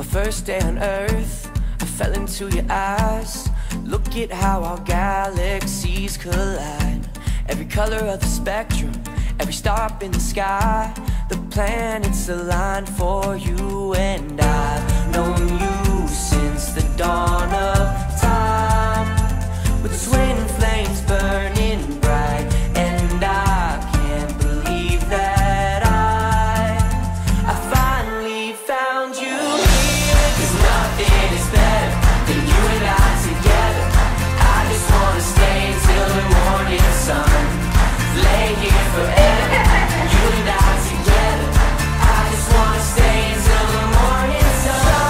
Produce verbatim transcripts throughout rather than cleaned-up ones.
first day on Earth, I fell into your eyes. Look at how our galaxies collide. Every color of the spectrum, every star up in the sky, the planets aligned for you and I've known you since the dawn of time, with twin flames burning bright. And I can't believe that I I finally found you here. 'Cause nothing is better than you and I together. I just wanna stay till the morning sun, lay here forever, you and I together. I just wanna stay till the morning sun.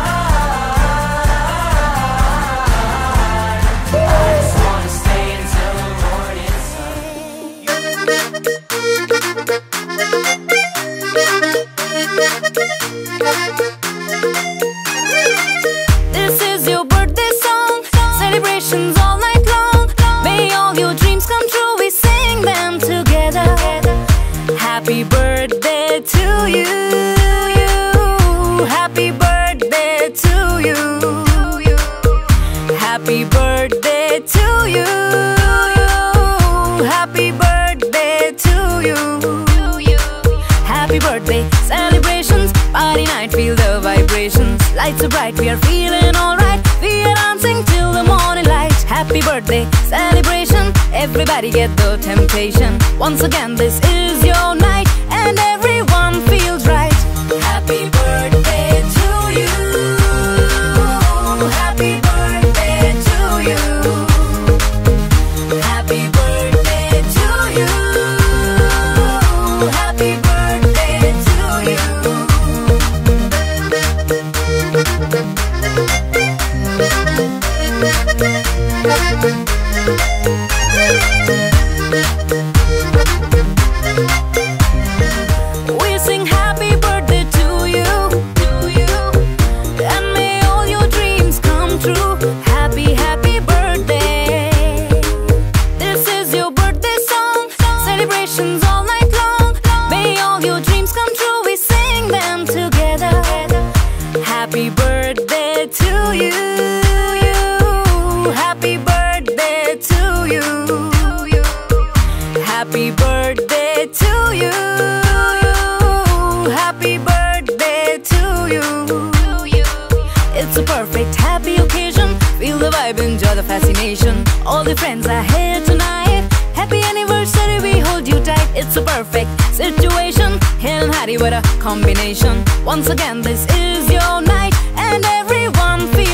I just wanna stay until the morning sun. This is your birthday song, celebrations all night long. May all your dreams come true, we sing them together. Happy birthday to you, happy birthday to you, happy birthday to you, happy birthday to you. Happy birthday celebrations, party night, feel the vibrations. Lights are bright, we are feeling alright. We are dancing till the morning light. Happy birthday celebration, everybody get the temptation. Once again, this is your night and everyone feels right. Happy birthday to you, happy birthday to you, happy birthday to you, happy birthday to you. We sing happy birthday to you, and may all your dreams come true. Happy, happy birthday. This is your birthday song, celebrations all night long. May all your dreams come true, we sing them together. Happy birthday to you, happy birthday to you, happy birthday to you, happy birthday to you. It's a perfect happy occasion, feel the vibe, enjoy the fascination. All the friends are here tonight, happy anniversary, we hold you tight. It's a perfect situation, Hill and Harry, what a combination. Once again, this is your night and everyone feels